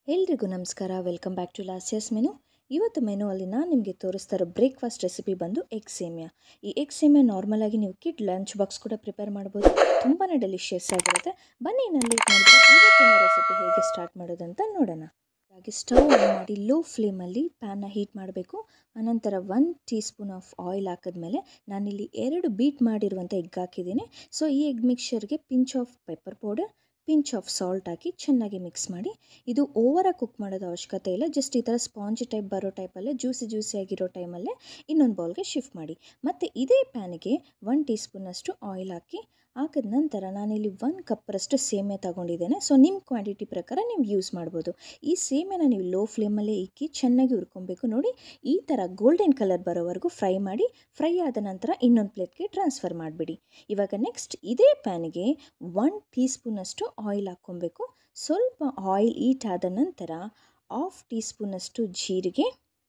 ಎಲ್ರಿಗೂ ನಮಸ್ಕಾರ. Welcome back to last years menu. ಇವತ್ತು ಮೆನು ಅಲ್ಲಿ ನಾನು ನಿಮಗೆ ತೋರಿಸ್ತಾ ಇರೋ ಬ್ರೇಕ್ಫಾಸ್ಟ್ ರೆಸಿಪಿ ಬಂದು ಎಗ್ ಸೇಮಿಯಾ. ಈ ಎಗ್ ಸೇಮಿಯಾ ನಾರ್ಮಲ್ ಆಗಿ ನೀವು ಕಿಡ್ ಲಂಚ್ ಬಾಕ್ಸ್ ಕೂಡ ಪ್ರಿಪೇರ್ ಮಾಡ್ಬೋದು. ತುಂಬಾ ಡೆಲಿಷಿಯಸ್ ಆಗಿರುತ್ತೆ. ಬನ್ನಿ ನಾನು ಲೇಟ್ ಮಾಡಿದ್ರೆ ಇವತ್ತಿನ ರೆಸಿಪಿ ಹೇಗೆ ಸ್ಟಾರ್ಟ್ ಮಾಡೋದಂತ ನೋಡೋಣ. ಹಾಗೆ ಸ್ಟವ್ ಆನ್ ಮಾಡಿ ಲೋ ಫ್ಲೇಮಲ್ಲಿ ಪ್ಯಾನ್ನ ಹೀಟ್ ಮಾಡಬೇಕು. ಅನಂತರ 1 ಟೀ ಸ್ಪೂನ್ ಆಫ್ ಆಯಿಲ್ ಹಾಕಿದ್ಮೇಲೆ ನಾನಿಲ್ಲಿ 2 ಬೀಟ್ ಮಾಡಿರುವಂಥ ಎಗ್ ಹಾಕಿದ್ದೀನಿ. ಸೊ ಈ ಎಗ್ ಮಿಕ್ಸ್ಚರ್ಗೆ pinch of pepper powder, pinch of salt ಹಾಕಿ ಚೆನ್ನಾಗಿ ಮಿಕ್ಸ್ ಮಾಡಿ. ಇದು ಓವರಾಗಿ ಕುಕ್ ಮಾಡೋದು ಅವಶ್ಯಕತೆ ಇಲ್ಲ. ಜಸ್ಟ್ ಈ ಥರ ಸ್ಪಾಂಜ್ ಟೈಪ್ ಬರೋ ಟೈಪಲ್ಲೇ ಜ್ಯೂಸಿ ಆಗಿರೋ ಟೈಮಲ್ಲೇ ಇನ್ನೊಂದು ಬೌಲ್ಗೆ ಶಿಫ್ಟ್ ಮಾಡಿ. ಮತ್ತು ಇದೇ ಪ್ಯಾನಿಗೆ 1 ಟೀ ಸ್ಪೂನಷ್ಟು ಆಯಿಲ್ ಹಾಕಿದ ನಂತರ ನಾನಿಲ್ಲಿ 1 ಕಪ್ಪರಷ್ಟು ಸೇಮಿಯಾ ತಗೊಂಡಿದ್ದೇನೆ. ಸೊ ನಿಮ್ಮ ಕ್ವಾಂಟಿಟಿ ಪ್ರಕಾರ ನೀವು ಯೂಸ್ ಮಾಡ್ಬೋದು. ಈ ಸೇಮಿಯಾನ ನೀವು ಲೋ ಫ್ಲೇಮಲ್ಲೇ ಇಕ್ಕಿ ಚೆನ್ನಾಗಿ ಹುರ್ಕೊಬೇಕು. ನೋಡಿ, ಈ ಥರ ಗೋಲ್ಡನ್ ಕಲರ್ ಬರೋವರೆಗೂ ಫ್ರೈ ಮಾಡಿ. ಫ್ರೈ ಆದ ನಂತರ ಇನ್ನೊಂದು ಪ್ಲೇಟ್ಗೆ ಟ್ರಾನ್ಸ್ಫರ್ ಮಾಡಿಬಿಡಿ. ಇವಾಗ ನೆಕ್ಸ್ಟ್ ಇದೇ ಪ್ಯಾನಿಗೆ 1 ಟೀ ಸ್ಪೂನಷ್ಟು ಆಯಿಲ್ ಹಾಕ್ಕೊಬೇಕು. ಸ್ವಲ್ಪ ಆಯಿಲ್ ಹೀಟ್ ಆದ ನಂತರ 1/2 ಟೀ ಸ್ಪೂನಷ್ಟು ಜೀರಿಗೆ,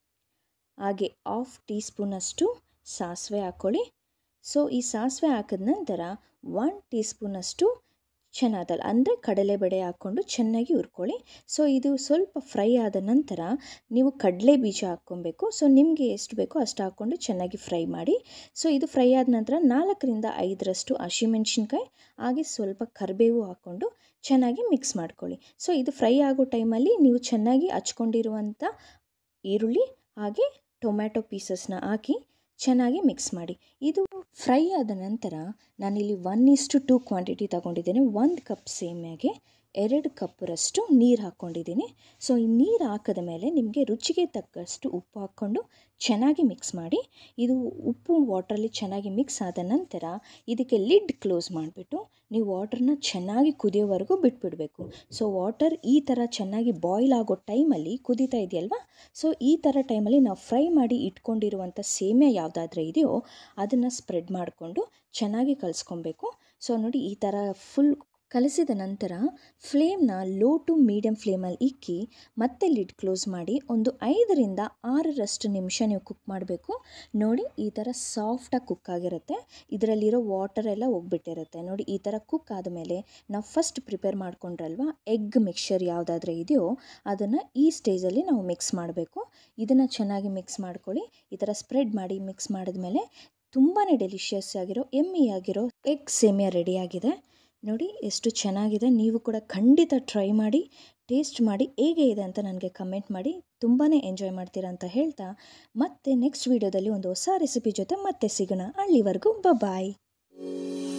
ಹಾಗೆ 1/2 ಟೀ ಸ್ಪೂನಷ್ಟು ಸಾಸಿವೆ ಹಾಕ್ಕೊಳ್ಳಿ. ಸೊ ಈ ಸಾಸಿವೆ ಹಾಕಿದ ನಂತರ 1 ಟೀ ಸ್ಪೂನಷ್ಟು ಚನಾ ದಾಲ್ ಅಂದರೆ ಕಡಲೆಬೇಳೆ ಹಾಕ್ಕೊಂಡು ಚೆನ್ನಾಗಿ ಹುರ್ಕೊಳ್ಳಿ. ಸೊ ಇದು ಸ್ವಲ್ಪ ಫ್ರೈ ಆದ ನಂತರ ನೀವು ಕಡಲೆ ಬೀಜ ಹಾಕ್ಕೊಬೇಕು. ಸೊ ನಿಮಗೆ ಎಷ್ಟು ಬೇಕೋ ಅಷ್ಟು ಹಾಕ್ಕೊಂಡು ಚೆನ್ನಾಗಿ ಫ್ರೈ ಮಾಡಿ. ಸೊ ಇದು ಫ್ರೈ ಆದ ನಂತರ 4ರಿಂದ 5ರಷ್ಟು ಹಸಿಮೆಣಸಿನ್ಕಾಯಿ ಹಾಗೆ ಸ್ವಲ್ಪ ಕರಿಬೇವು ಹಾಕ್ಕೊಂಡು ಚೆನ್ನಾಗಿ ಮಿಕ್ಸ್ ಮಾಡ್ಕೊಳ್ಳಿ. ಸೊ ಇದು ಫ್ರೈ ಆಗೋ ಟೈಮಲ್ಲಿ ನೀವು ಚೆನ್ನಾಗಿ ಹಚ್ಕೊಂಡಿರುವಂಥ ಈರುಳ್ಳಿ ಹಾಗೆ ಟೊಮ್ಯಾಟೊ ಪೀಸಸ್ನ ಹಾಕಿ ಚೆನ್ನಾಗಿ ಮಿಕ್ಸ್ ಮಾಡಿ. ಇದು ಫ್ರೈ ಆದ ನಂತರ ನಾನಿಲ್ಲಿ 1:2 ಕ್ವಾಂಟಿಟಿ ತಗೊಂಡಿದ್ದೇನೆ. 1 ಕಪ್ ಸೇಮಿಯಾಗೆ 2 ಕಪ್ಪರಷ್ಟು ನೀರು ಹಾಕ್ಕೊಂಡಿದ್ದೀನಿ. ಸೊ ಈ ನೀರು ಹಾಕಿದ ಮೇಲೆ ನಿಮಗೆ ರುಚಿಗೆ ತಕ್ಕಷ್ಟು ಉಪ್ಪು ಹಾಕ್ಕೊಂಡು ಚೆನ್ನಾಗಿ ಮಿಕ್ಸ್ ಮಾಡಿ. ಇದು ಉಪ್ಪು ವಾಟ್ರಲ್ಲಿ ಚೆನ್ನಾಗಿ ಮಿಕ್ಸ್ ಆದ ನಂತರ ಇದಕ್ಕೆ ಲಿಡ್ ಕ್ಲೋಸ್ ಮಾಡಿಬಿಟ್ಟು ನೀವು ವಾಟರ್ನ ಚೆನ್ನಾಗಿ ಕುದಿಯೋವರೆಗೂ ಬಿಟ್ಬಿಡಬೇಕು. ಸೊ ವಾಟರ್ ಈ ಥರ ಚೆನ್ನಾಗಿ ಬಾಯ್ಲ್ ಆಗೋ ಟೈಮಲ್ಲಿ ಕುದೀತಾ ಇದೆಯಲ್ವಾ, ಸೊ ಈ ಥರ ಟೈಮಲ್ಲಿ ನಾವು ಫ್ರೈ ಮಾಡಿ ಇಟ್ಕೊಂಡಿರುವಂಥ ಸೇಮಿಯಾ ಯಾವುದಾದ್ರೂ ಇದೆಯೋ ಅದನ್ನು ಸ್ಪ್ರೆಡ್ ಮಾಡಿಕೊಂಡು ಚೆನ್ನಾಗಿ ಕಲಿಸ್ಕೊಬೇಕು. ಸೊ ನೋಡಿ, ಈ ಥರ ಫುಲ್ ಕಲಿಸಿದ ನಂತರ ಫ್ಲೇಮ್ನ ಲೋ ಟು ಮೀಡಿಯಮ್ ಫ್ಲೇಮಲ್ಲಿ ಇಕ್ಕಿ ಮತ್ತೆ ಲಿಡ್ ಕ್ಲೋಸ್ ಮಾಡಿ ಒಂದು 5ರಿಂದ 6ರಷ್ಟು ನಿಮಿಷ ನೀವು ಕುಕ್ ಮಾಡಬೇಕು. ನೋಡಿ, ಈ ಥರ ಸಾಫ್ಟಾಗಿ ಕುಕ್ ಆಗಿರುತ್ತೆ. ಇದರಲ್ಲಿರೋ ವಾಟರ್ ಎಲ್ಲ ಹೋಗ್ಬಿಟ್ಟಿರುತ್ತೆ. ನೋಡಿ, ಈ ಥರ ಕುಕ್ ಆದಮೇಲೆ ನಾವು ಫಸ್ಟ್ ಪ್ರಿಪೇರ್ ಮಾಡ್ಕೊಂಡ್ರಲ್ವ ಎಗ್ ಮಿಕ್ಸ್ಚರ್ ಯಾವುದಾದ್ರೂ ಇದೆಯೋ ಅದನ್ನು ಈ ಸ್ಟೇಜಲ್ಲಿ ನಾವು ಮಿಕ್ಸ್ ಮಾಡಬೇಕು. ಇದನ್ನು ಚೆನ್ನಾಗಿ ಮಿಕ್ಸ್ ಮಾಡ್ಕೊಳ್ಳಿ. ಈ ಥರ ಸ್ಪ್ರೆಡ್ ಮಾಡಿ ಮಿಕ್ಸ್ ಮಾಡಿದ್ಮೇಲೆ ತುಂಬಾ ಡೆಲಿಷಿಯಸ್ ಆಗಿರೋ ಯಮ್ಮಿ ಆಗಿರೋ ಎಗ್ ಸೇಮಿಯಾ ರೆಡಿಯಾಗಿದೆ. ನೋಡಿ ಎಷ್ಟು ಚೆನ್ನಾಗಿದೆ. ನೀವು ಕೂಡ ಖಂಡಿತ ಟ್ರೈ ಮಾಡಿ, ಟೇಸ್ಟ್ ಮಾಡಿ ಹೇಗೆ ಇದೆ ಅಂತ ನನಗೆ ಕಮೆಂಟ್ ಮಾಡಿ. ತುಂಬಾ ಎಂಜಾಯ್ ಮಾಡ್ತೀರಾ ಅಂತ ಹೇಳ್ತಾ ಮತ್ತೆ ನೆಕ್ಸ್ಟ್ ವೀಡಿಯೋದಲ್ಲಿ ಒಂದು ಹೊಸ ರೆಸಿಪಿ ಜೊತೆ ಮತ್ತೆ ಸಿಗೋಣ. ಅಲ್ಲಿವರೆಗೂ ಬಾಯ್.